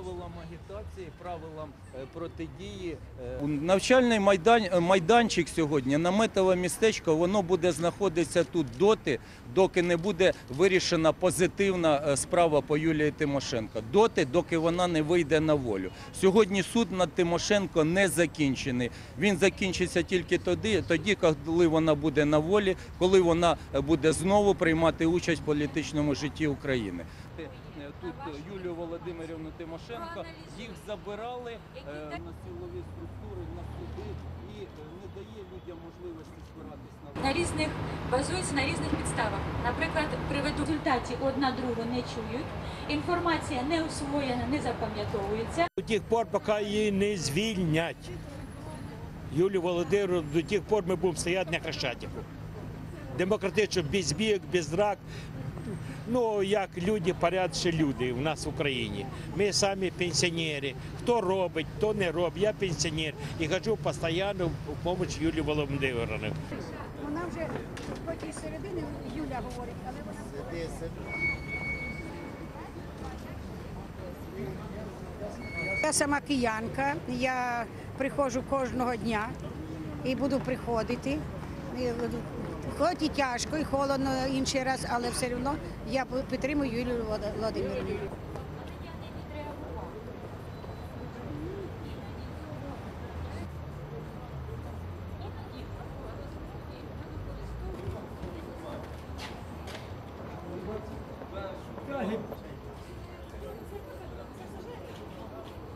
правилам агітації, правилам протидії. Навчальний майданчик сьогодні, наметове містечко, воно буде знаходитися тут доти, доки не буде вирішена позитивна справа по Юлії Тимошенко, доки вона не вийде на волю. Сьогодні суд над Тимошенко не закінчений. Він закінчиться тільки тоді, коли вона буде на волі, коли вона буде знову приймати участь в політичному житті України. Тут Юлію Володимирівну Тимошенко, їх забирали на силові структури, на суди і не дає людям можливості збиратись на різних, базуються на різних підставах. Наприклад, приведу в результаті одна другу не чують, інформація не освоєна, не запам'ятовується. До тих пор, поки її не звільнять, Юлію Володимирівну, до тих пор ми будемо стояти на Хрещатику. Демократично, без бійок, без драк. Ну, як люди, порядні люди у нас в Україні. Ми самі пенсіонери. Хто робить, хто не робить. Я пенсіонер і ходжу постійно в допомогу Юлії Володимирівни. Вона вже хоч і середини Юля говорить, але вона... Я сама киянка, я приходжу кожного дня і буду приходити. Хоч і тяжко, і холодно інший раз, але все одно я підтримую Юлію Володимирівну.